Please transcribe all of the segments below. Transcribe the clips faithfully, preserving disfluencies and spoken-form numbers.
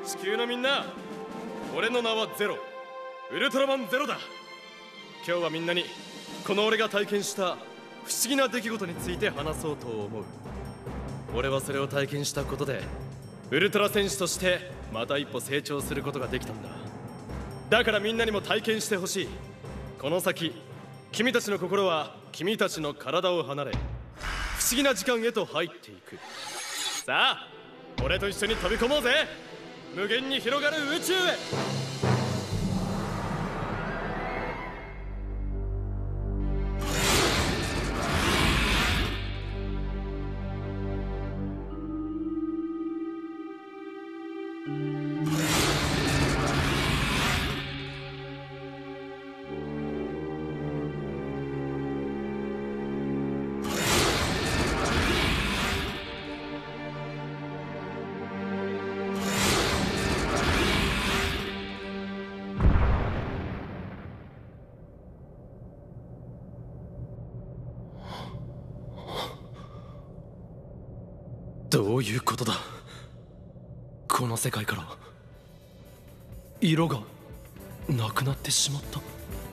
地球のみんな、俺の名はゼロ、ウルトラマンゼロだ。今日はみんなにこの俺が体験した不思議な出来事について話そうと思う。俺はそれを体験したことでウルトラ戦士としてまた一歩成長することができたんだ。だからみんなにも体験してほしい。この先君たちの心は君たちの体を離れ不思議な時間へと入っていく。さあ俺と一緒に飛び込もうぜ、無限に広がる宇宙へ。どういうことだ。この世界から色がなくなってしまった。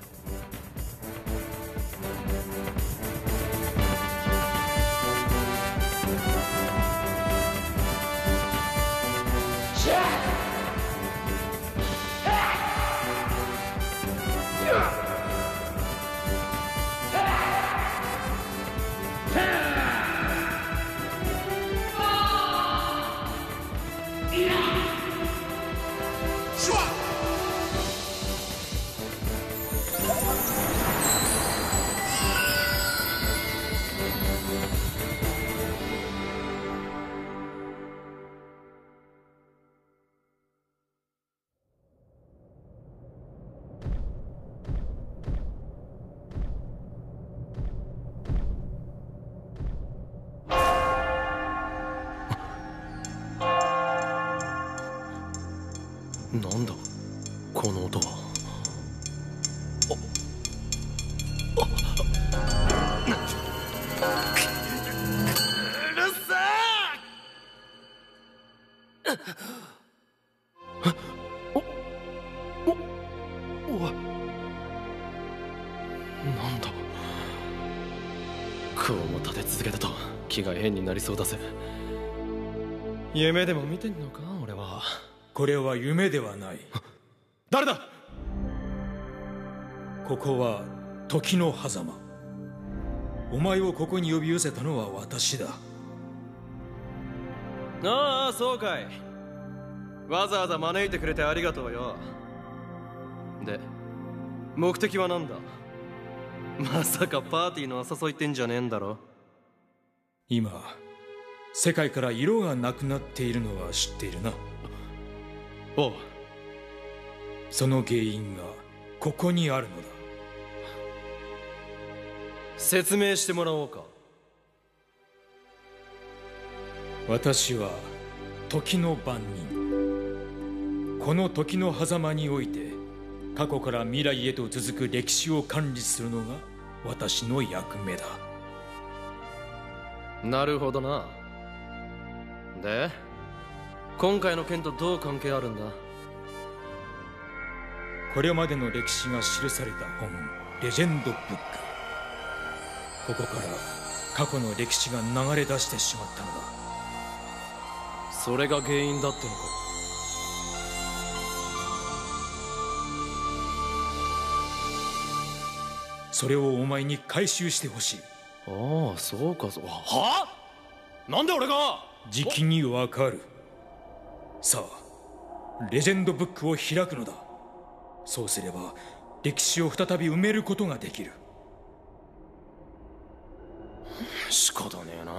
なんだこの音は。あっうるさー。おおおい、なんだこうも立て続けだと気が変になりそうだぜ。夢でも見てんのか俺は。 これは夢ではない。 誰だ。 ここは時の狭間。お前をここに呼び寄せたのは私だ。 ああそうかい。わざわざ招いてくれてありがとうよ。で目的は何だ。まさかパーティーの誘いってんじゃねえんだろ。 今世界から色がなくなっているのは知っているな。 おう。 その原因がここにあるのだ。 説明してもらおうか。 私は時の番人。この時の狭間において過去から未来へと続く歴史を管理するのが私の役目だ。 なるほどな。で今回の件とどう関係あるんだ。 これまでの歴史が記された本レジェンドブック。ここから過去の歴史が流れ出してしまったのだ。 それが原因だってのか。 それをお前に回収してほしい。 ああそうかそう。はあなんで俺が。 じきにわかる。さあレジェンドブックを開くのだ。そうすれば歴史を再び埋めることができる。 仕方ねえな。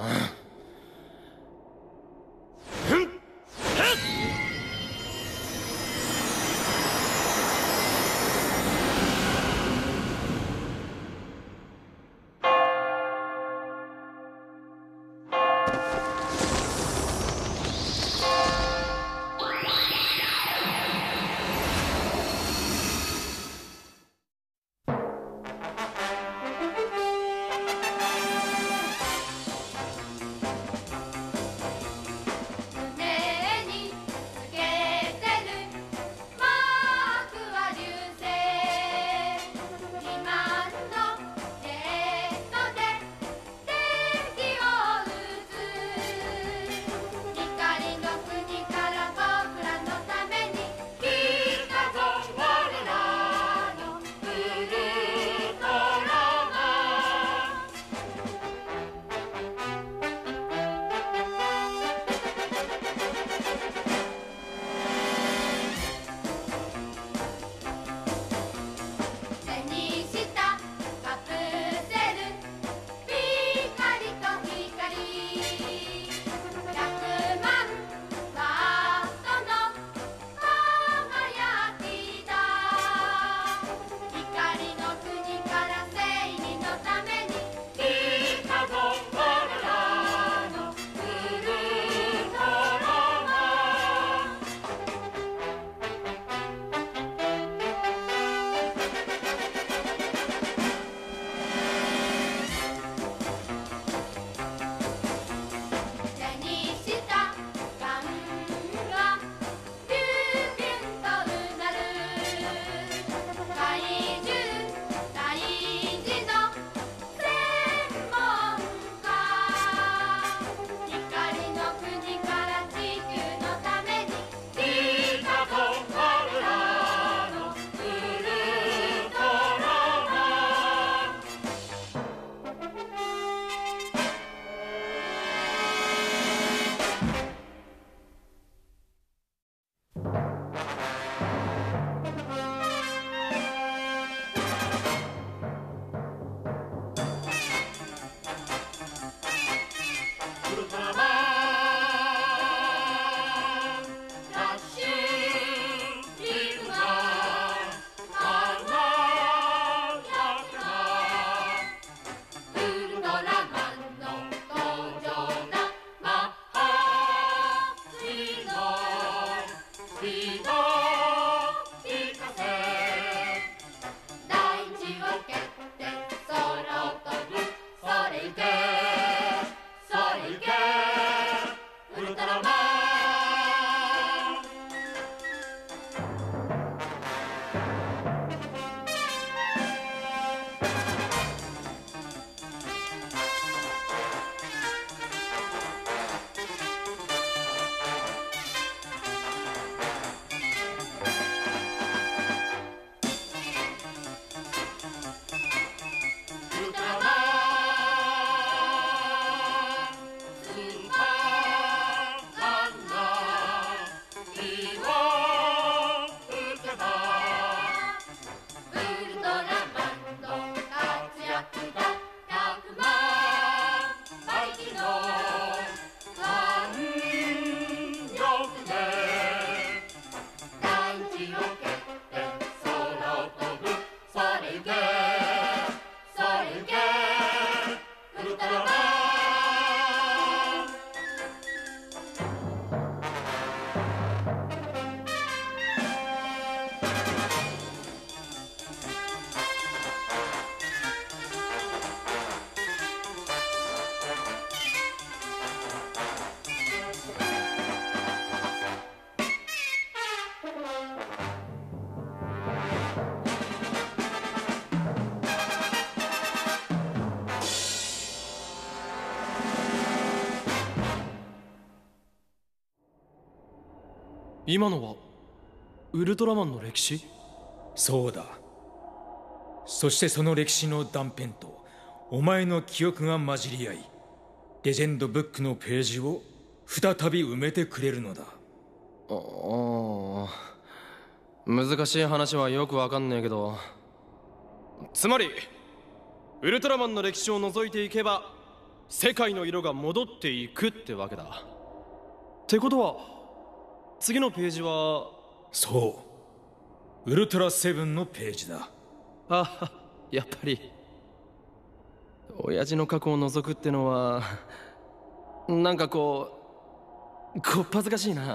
今のはウルトラマンの歴史？ そうだ。そしてその歴史の断片とお前の記憶が混じり合い、レジェンドブックのページを再び埋めてくれるのだ。 ああ、難しい話はよくわかんねえけど、つまりウルトラマンの歴史を覗いていけば世界の色が戻っていくってわけだ。ってことは次のページは？ そう、ウルトラセブンのページだ。 あ、やっぱり親父の過去を覗くってのはなんかこうこっぱずかしいな。はい。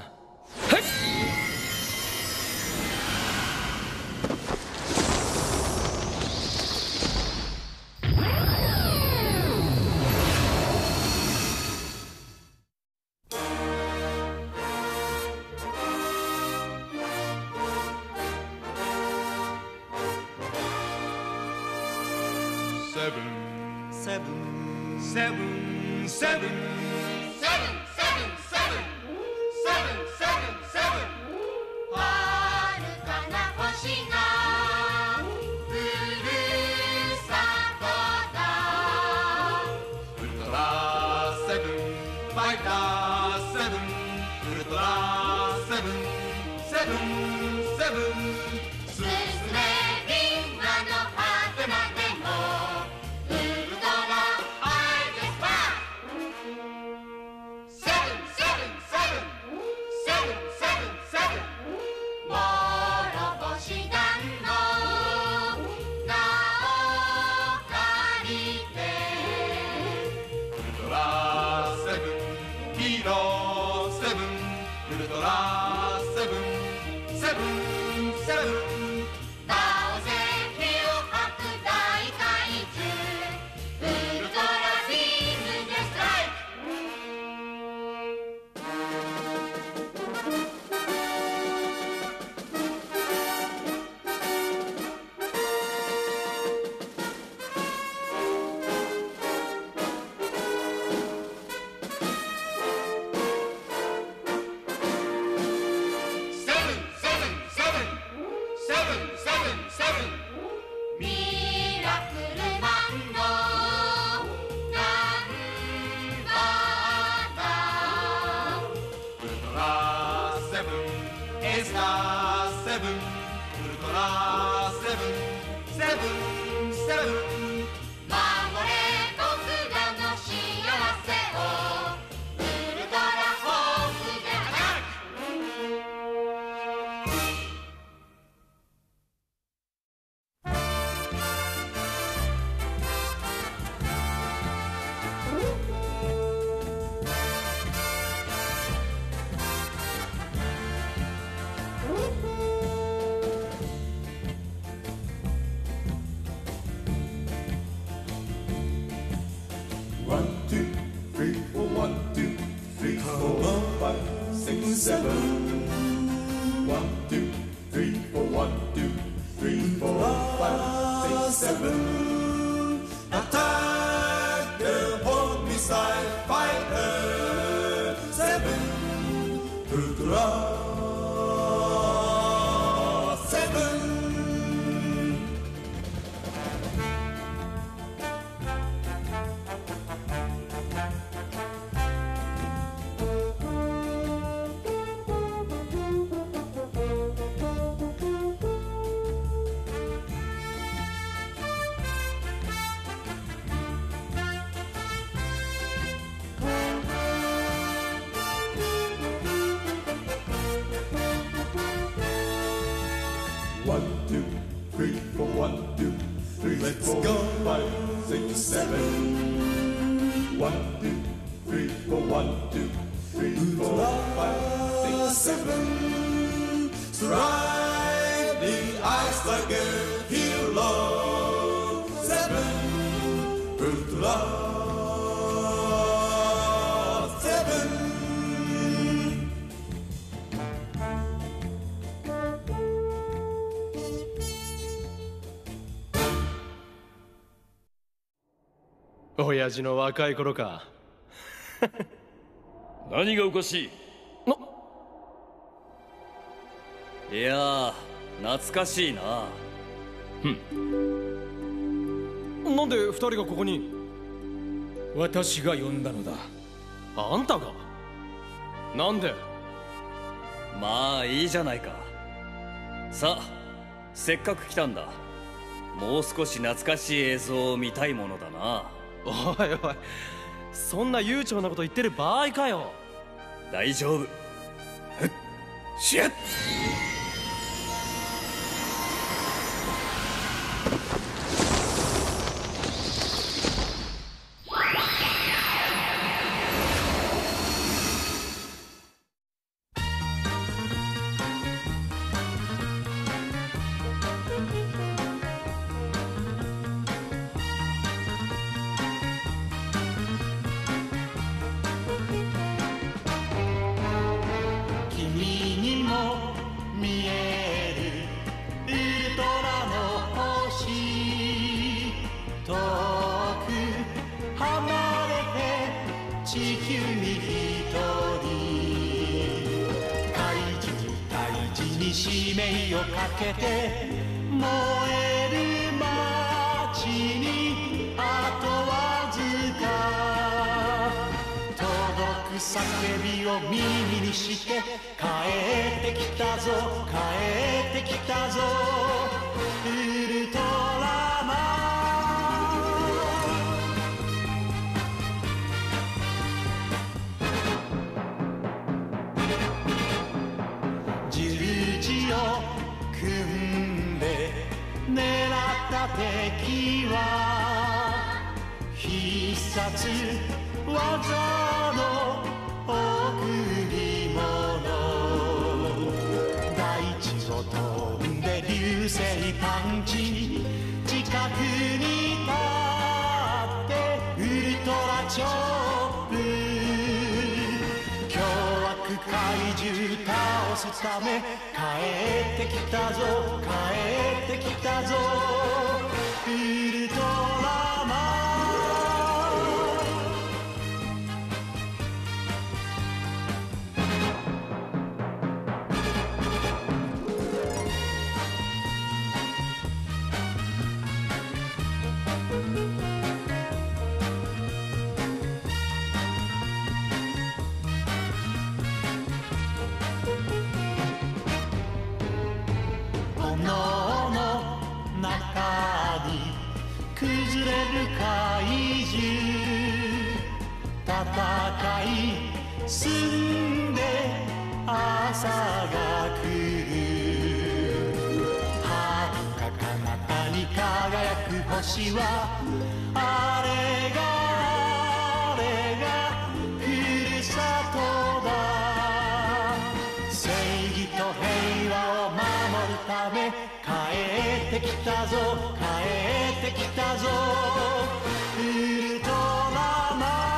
親父の若い頃か。 何がおかしい？ な、 いやー、懐かしいな。 なんで二人がここに？ 私が呼んだのだ。 あんたが？なんで？ まあいいじゃないか。さあ、せっかく来たんだ。もう少し懐かしい映像を見たいものだな。 おいおい、そんな悠長なこと言ってる場合かよ。 大丈夫。ふっしゃっ。 使命をかけて燃える街にあとわずか届く叫びを耳にして帰ってきたぞ帰ってきたぞウルトラマン狙った敵は必殺技の贈り物大地を飛んで流星パンチ近くに立ってウルトラチョップ凶悪怪獣倒すため帰ってきたぞ帰ってきたぞウルトラマン炎の中に崩れる怪獣戦い進んで朝が来るはるか彼方に輝く星はあれがあれがふるさとだ正義と平和を守るため帰ってきたぞ帰ってきたぞウルトラマン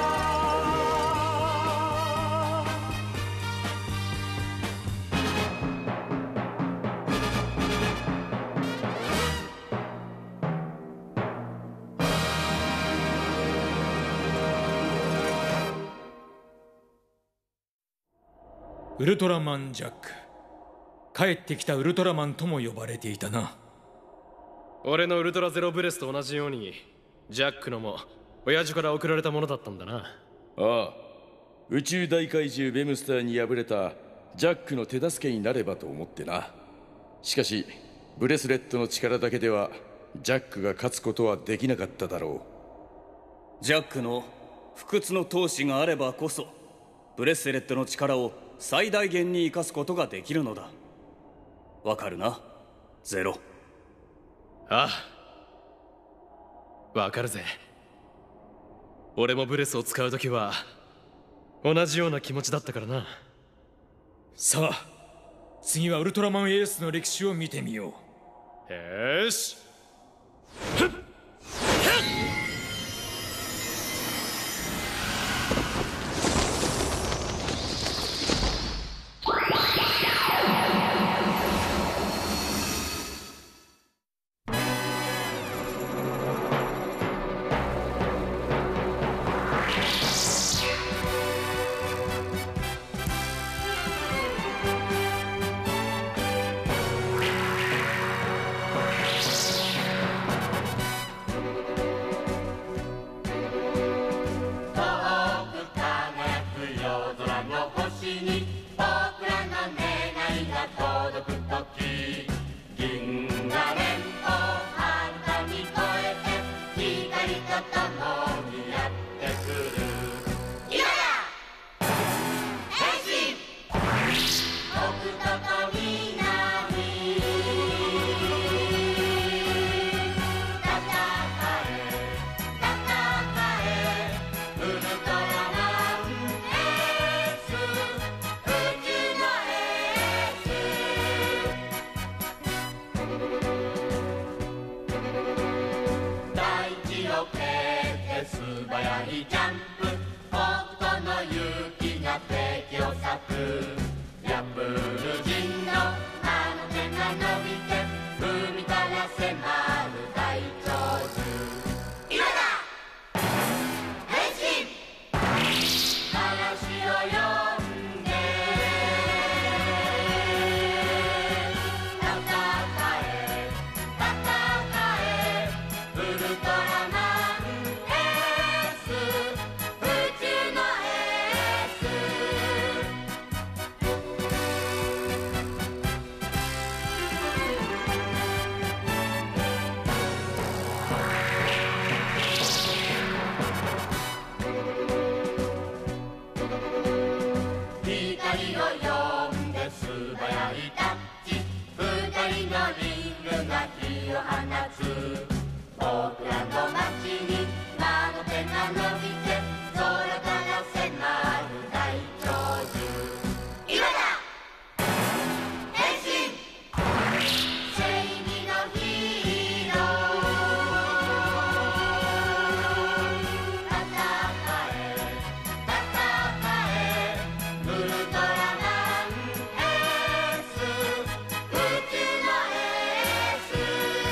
ウルトラマンジャック、帰ってきたウルトラマンとも呼ばれていたな。 俺のウルトラゼロブレスと同じようにジャックのも親父から送られたものだったんだな。 ああ、宇宙大怪獣ベムスターに敗れたジャックの手助けになればと思ってな。しかしブレスレットの力だけではジャックが勝つことはできなかっただろう。ジャックの不屈の闘志があればこそブレスレットの力を最大限に生かすことができるのだ。わかるな、ゼロ。 ああ、わかるぜ。俺もブレスを使うときは同じような気持ちだったからな。 さあ、次はウルトラマンエースの歴史を見てみよう。よーし。 を星に僕らの願いが届くとき、銀河連邦はるかに越えて光とともにやってくる。今だ変身、北斗と南、戦え戦えウルトラマンエース、宇宙のエース、大地を蹴って素早いジャンプ、北斗の勇気が敵を裂く。ヤプル人のあの手が伸びて海から迫る大長寿。今だ変身、嵐を呼んで戦え戦えウルトラマンエース、宇宙のエース。光を呼んで素早いタッチ、二人のリングが火を放つ。僕らの街に魔の手が伸びて空から迫る大長寿。今だ変身、正義のヒーロー、戦え戦えウルトラマンエース、宇宙のエース。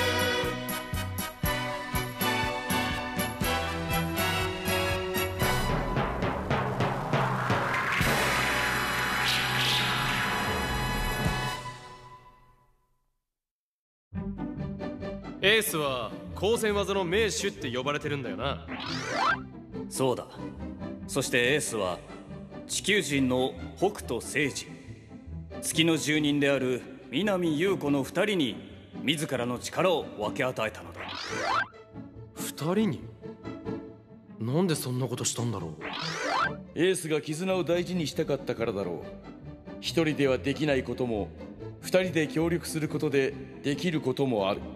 エースは光線技の名手って呼ばれてるんだよな。 そうだ。そしてエースは地球人の北斗星司、月の住人である南優子の二人に自らの力を分け与えたのだ。 二人に？なんでそんなことしたんだろう。 エースが絆を大事にしたかったからだろう。一人ではできないことも二人で協力することでできることもある。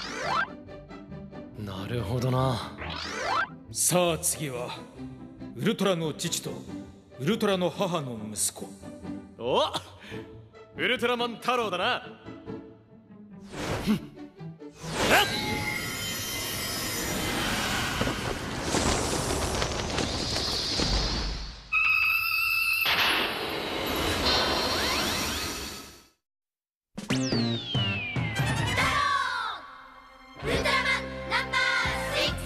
なるほどな。 さあ次はウルトラの父とウルトラの母の息子。 お、ウルトラマン太郎だな。 ウルトラマンナンバーシック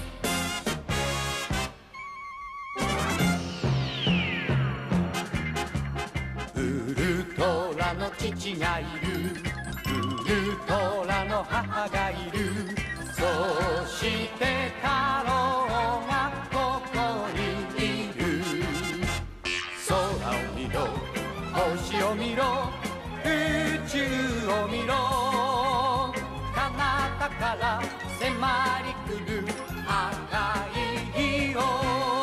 ス。ウルトラの父がいる、ウルトラの母がいる、そして太郎がここにいる。空を見ろ、星を見ろ、宇宙を見ろ、彼方から迫り来る赤い日を。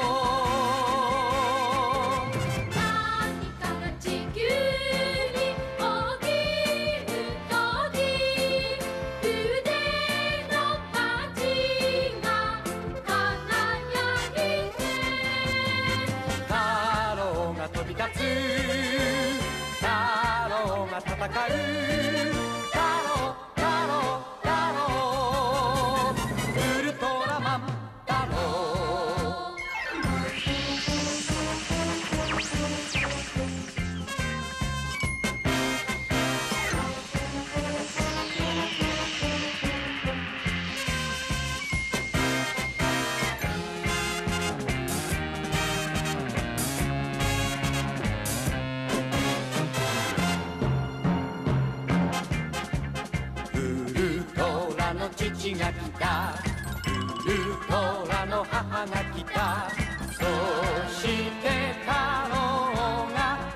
何かが地球に起きるとき、腕の鉢が輝いて、太郎が飛び立つ、太郎が戦う、太郎太郎太郎、ウルトラマン太郎。父が来た、ウルトラの母が来た、そして太郎が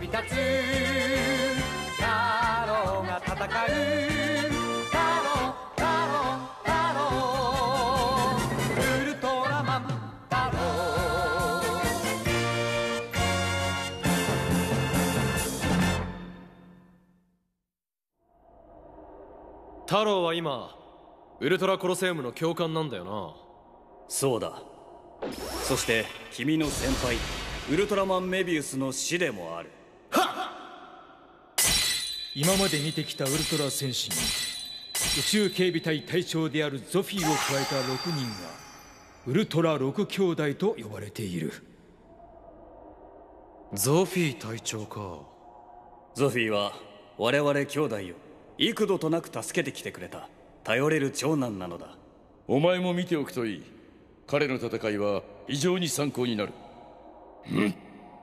立つ太郎が戦う太郎太郎太郎ウルトラマン太郎太郎は今ウルトラコロセウムの教官なんだよな。 そうだ。そして君の先輩ウルトラマンメビウスの師でもある。 今まで見てきたウルトラ戦士に宇宙警備隊隊長であるゾフィーを加えたろくにんがウルトラ六兄弟と呼ばれている。 ゾフィー隊長か。 ゾフィーは我々兄弟を幾度となく助けてきてくれた頼れる長男なのだ。 お前も見ておくといい。彼の戦いは非常に参考になる。うん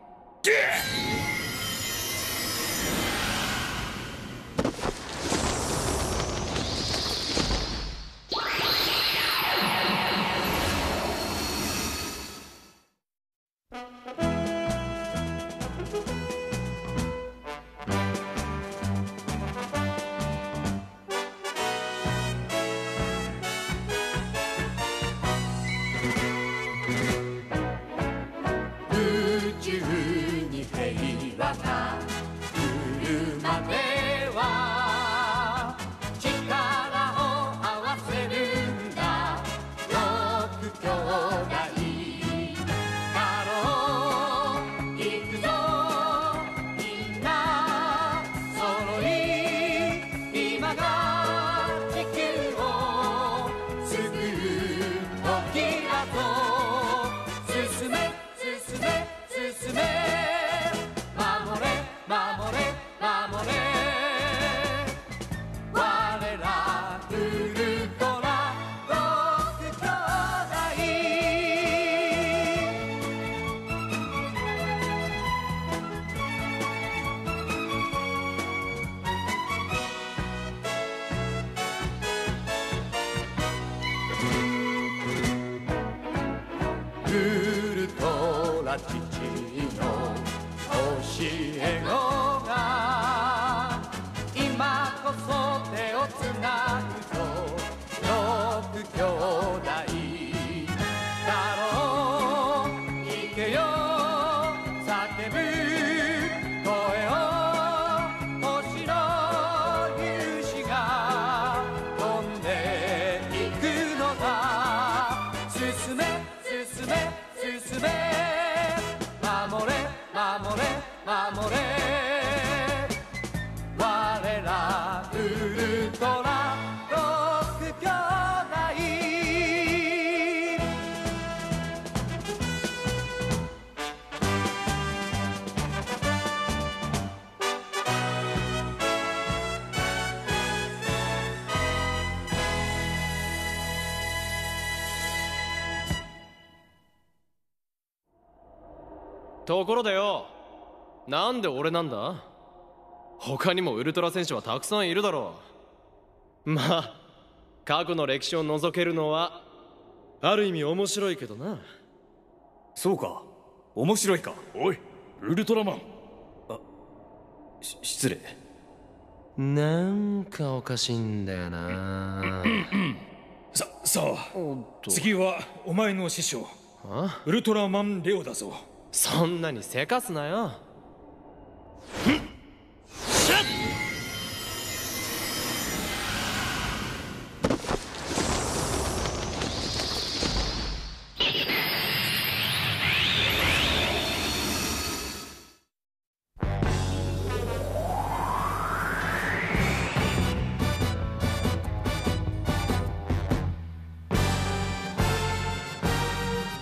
ところでよ、なんで俺なんだ？他にもウルトラ戦士はたくさんいるだろう。まあ過去の歴史を覗けるのはある意味面白いけどな。 そうか、面白いか。 おいウルトラマン。 あ、し失礼。 なんかおかしいんだよな。 ささあ次はお前の師匠ウルトラマンレオだぞ。 そんなにせかすなよ。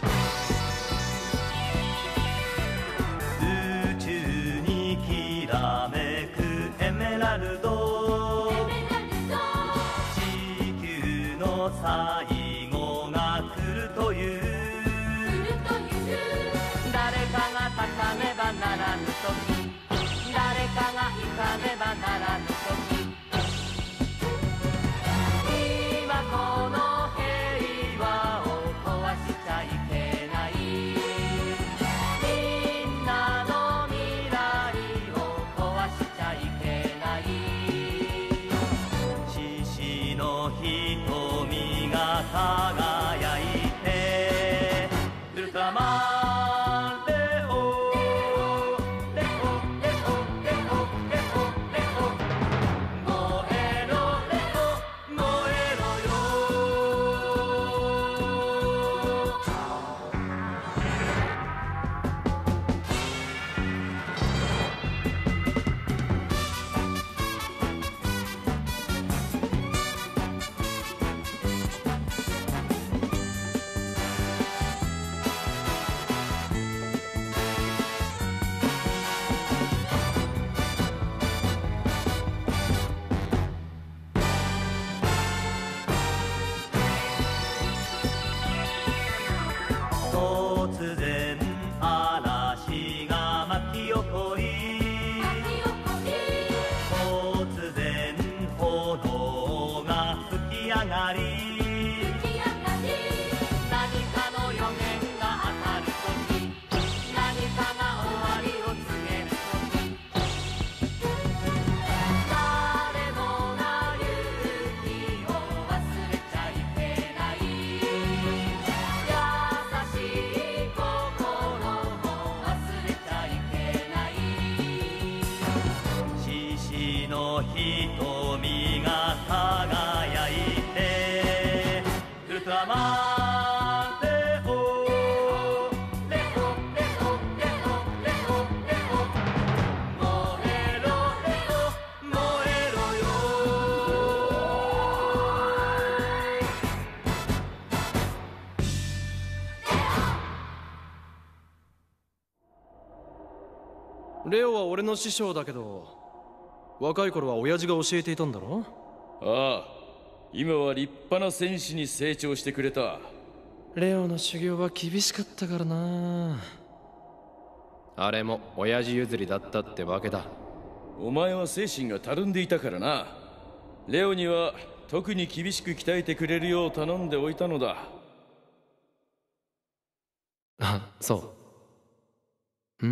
宇宙にきらレオは俺の師匠だけど、若い頃は親父が教えていたんだろ？ ああ、今は立派な戦士に成長してくれた。 レオの修行は厳しかったからな。あれも親父譲りだったってわけだ。 お前は精神がたるんでいたからな。レオには特に厳しく鍛えてくれるよう頼んでおいたのだ。 あ、そう。うん。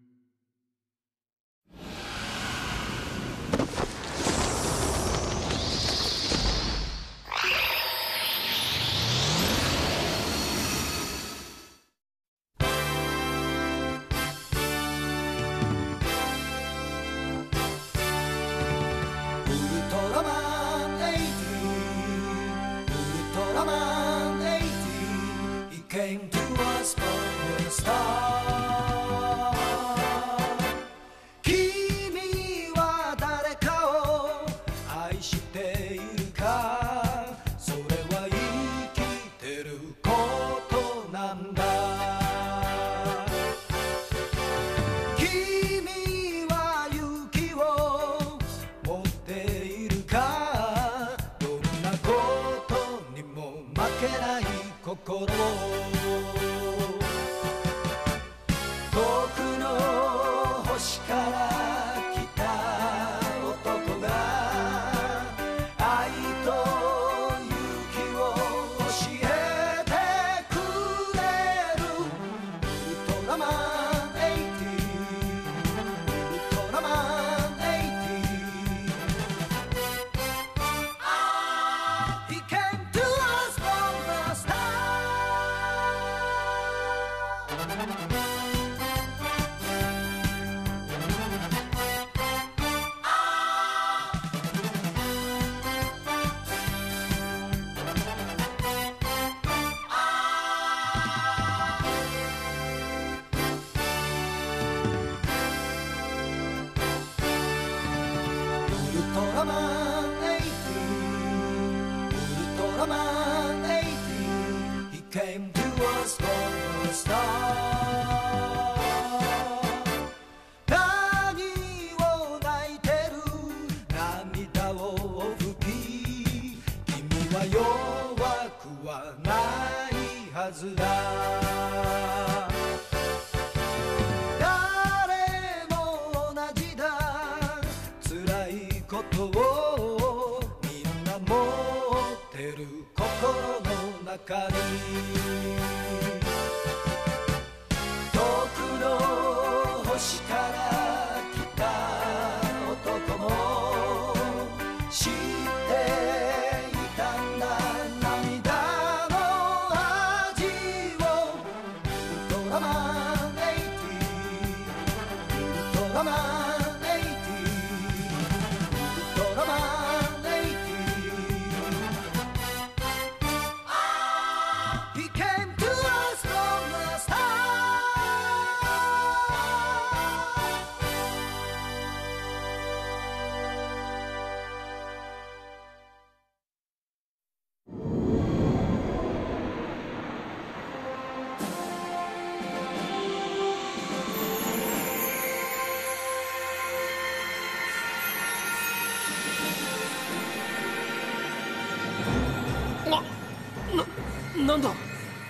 なんだ。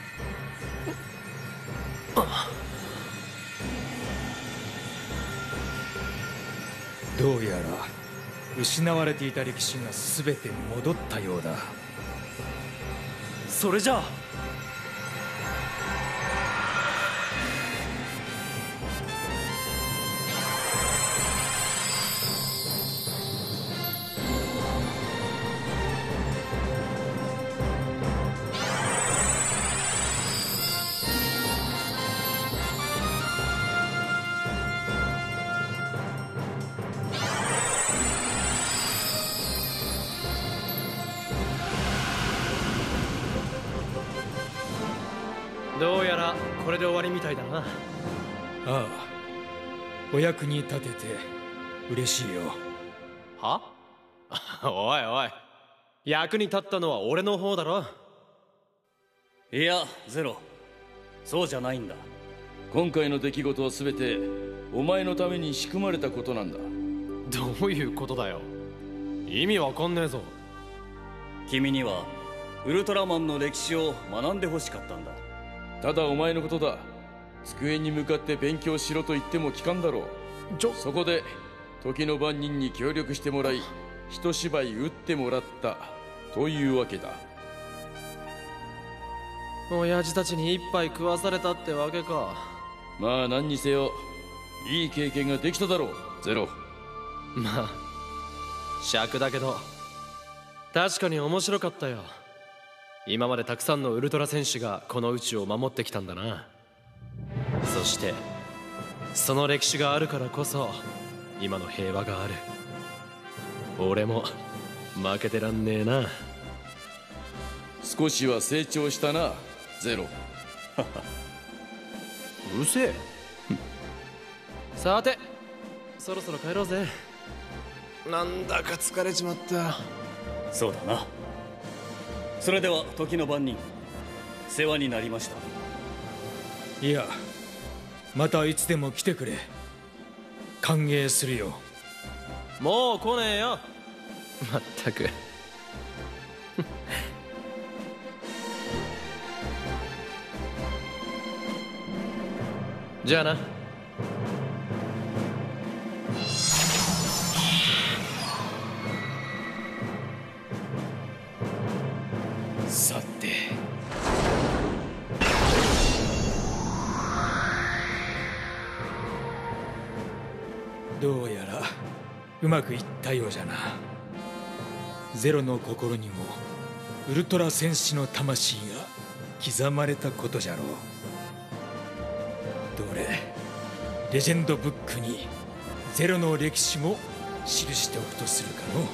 どうやら失われていた歴史が全て戻ったようだ。 それじゃあどうやらこれで終わりみたいだな。 ああ、お役に立てて嬉しいよ。 は？おいおい、役に立ったのは俺の方だろ。 いやゼロ、そうじゃないんだ。 今回の出来事は全てお前のために仕組まれたことなんだ。 どういうことだよ。意味わかんねえぞ。 君にはウルトラマンの歴史を学んでほしかったんだ。 ただお前のことだ。机に向かって勉強しろと言っても聞かんだろう。 ちょそこで時の番人に協力してもらい、一芝居打ってもらったというわけだ。 親父たちに一杯食わされたってわけか。 まあ何にせよいい経験ができただろう、ゼロ。 まあ尺だけど確かに面白かったよ。今までたくさんのウルトラ戦士がこの宇宙を守ってきたんだな。そしてその歴史があるからこそ今の平和がある。俺も負けてらんねえな。 少しは成長したな、ゼロ。 うるせえ。さてそろそろ帰ろうぜ。なんだか疲れちまった。 そうだな。それでは時の番人、世話になりました。 いや、またいつでも来てくれ。歓迎するよ。 もう来ねえよ。まったく。じゃあな。 さて、どうやらうまくいったようじゃな。ゼロの心にもウルトラ戦士の魂が刻まれたことじゃろう。どれ、レジェンドブックにゼロの歴史も記しておくとするかの。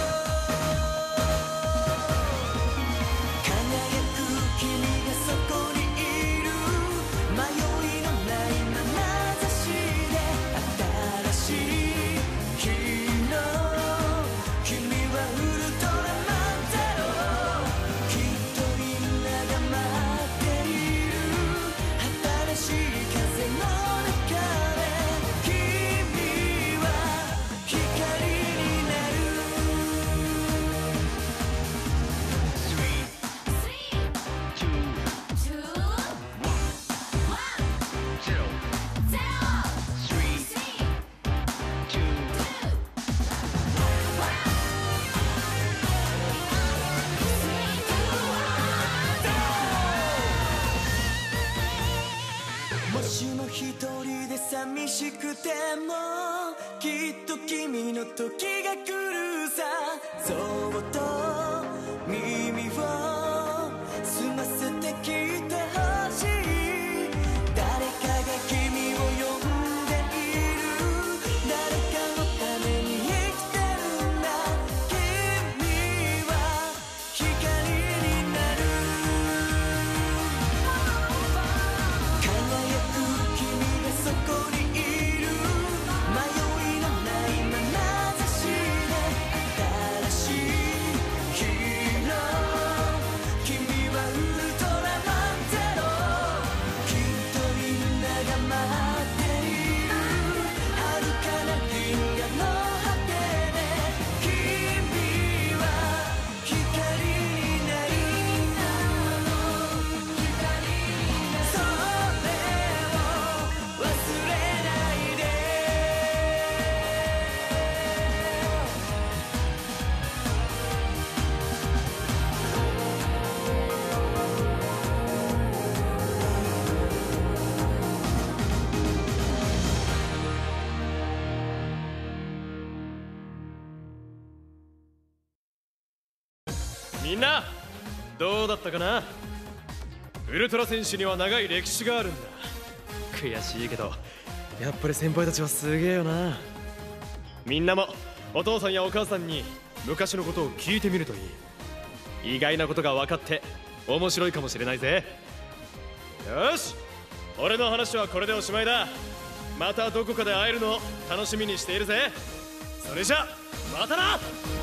輝く君がそこに寂しくてもきっと君の時が来るさ。そっと耳を澄ませて聞いてほしい。誰かが君を呼んでいる。誰かのために生きてるんだ。君は光になる。輝く君がそこにいる。迷いのない眼差しで新しいヒーロー。君はウルトラマンゼロ。きっとみんなが待っている。遥かな銀河の果てで君は光になる。それを忘れないで。 みんなどうだったかな。ウルトラ選手には長い歴史があるんだ。悔しいけどやっぱり先輩たちはすげえよな。みんなもお父さんやお母さんに昔のことを聞いてみるといい。意外なことが分かって面白いかもしれないぜ。よし、俺の話はこれでおしまいだ。またどこかで会えるのを楽しみにしているぜ。それじゃまたな。